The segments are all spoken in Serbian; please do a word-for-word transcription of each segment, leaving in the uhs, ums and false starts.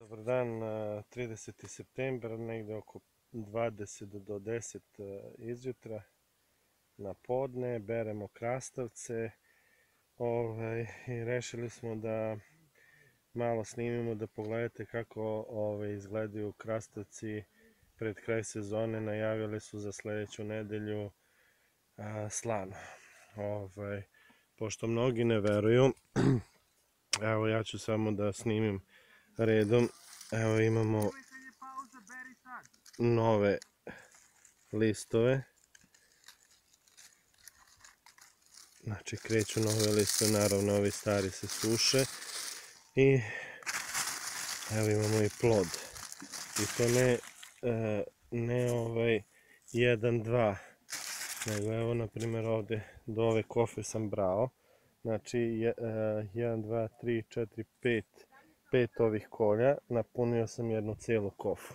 Dobar dan, trideseti septembar, negde oko dvadeset do deset izjutra, na podne, beremo krastavce ovaj, i rešili smo da malo snimimo, da pogledate kako ovaj, izgledaju krastavci pred kraj sezone. Najavili su za sledeću nedelju a, slano. Ovaj, pošto mnogi ne veruju, evo ja ću samo da snimim redom. Evo imamo nove listove, znači kreću nove listove, naravno ovi stari se suše i evo imamo i plod, i to ne ne ovaj jedan, dva, nego evo na primjer ovde do ove kofe sam brao, znači jedan, dva, tri, četiri, pet pet ovih kolja, napunio sam jednu celu kofu.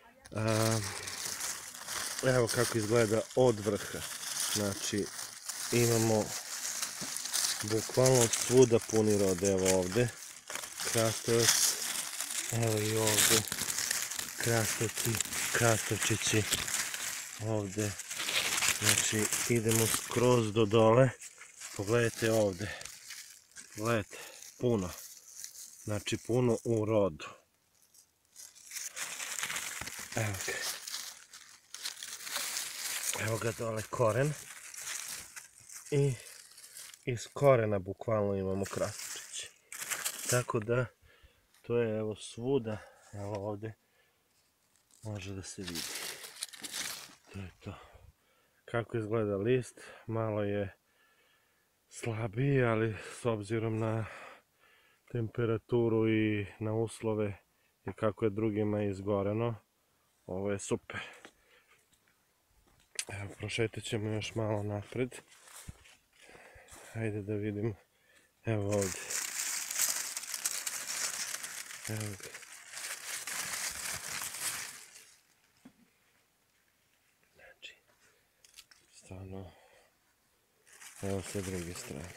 Evo kako izgleda od vrha, znači imamo bukvalno svuda puni rod. Evo ovde krastavac, evo i ovde krastavci, krastavčići ovde, znači idemo skroz do dole. Pogledajte ovde, pogledajte, puno, znači puno u rodu. Evo ga, evo ga dole koren i iz korena bukvalno imamo krastavčiće, tako da to je evo svuda, evo ovde može da se vidi, to je to. Kako izgleda list, malo je slabiji, ali s obzirom na temperaturu i na uslove i kako je drugima izgoreno, ovo je super. Evo, prošetat ćemo još malo napred. Hajde da vidimo. Evo ovde. Evo ga. Znači, stvarno, evo sa druge strane.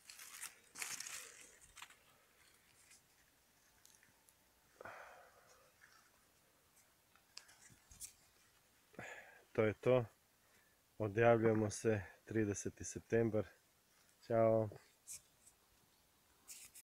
To je to. Odjavljujemo se trideseti septembar. Ćao.